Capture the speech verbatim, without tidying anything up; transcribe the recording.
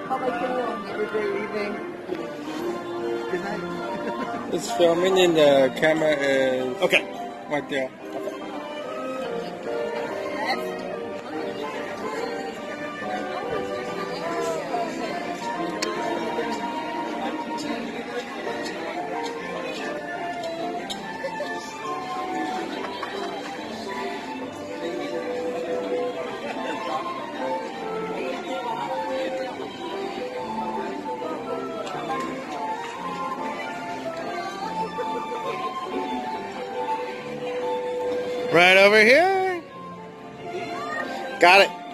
Have a great evening. Good night. It's filming and the camera is Okay. right there. Right over here. Got it.